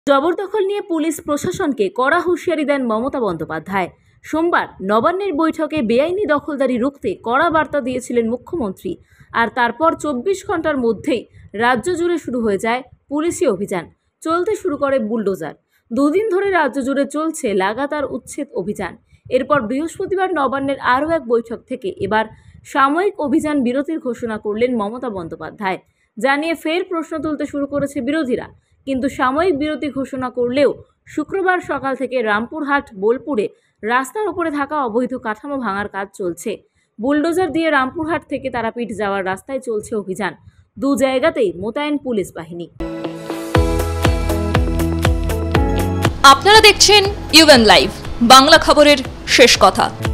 জবরদখল নিয়ে পুলিশ প্রশাসনকে কড়া হুঁশিয়ারি দেন মমতা বন্দ্যোপাধ্যায়। সোমবার নবান্নের বৈঠকে বেআইনি দখলদারি রুখতে কড়া বার্তা দিয়েছিলেন মুখ্যমন্ত্রী। আর তারপর 24 ঘন্টার মধ্যেই রাজ্য জুড়ে শুরু হয়ে যায় পুলিশি অভিযান। চলতে শুরু করে বুলডোজার। দুদিন ধরে রাজ্য জুড়ে চলছে লাগাতার উচ্ছেদ অভিযান। এরপর বৃহস্পতিবার নবান্নের আরও এক বৈঠক থেকে এবার সাময়িক অভিযান বিরতির ঘোষণা করলেন মমতা বন্দ্যোপাধ্যায়। জানিয়ে ফের প্রশ্ন তুলতে শুরু করেছে বিরোধীরা। কিন্তু সাময়িক বিরতি ঘোষণা করলেও শুক্রবার সকাল থেকে রামপুরহাট বোলপুরে রাস্তার উপরে থাকা অবৈধ কাঠামো ভাঙার কাজ চলছে। বুলডোজার দিয়ে রামপুরহাট থেকে তারাপীঠ যাওয়ার রাস্তায় চলছে অভিযান। দু জায়গাতেই মোতায়েন পুলিশ বাহিনী। আপনারা দেখছেন ইউএন লাইভ, বাংলা খবরের শেষ কথা।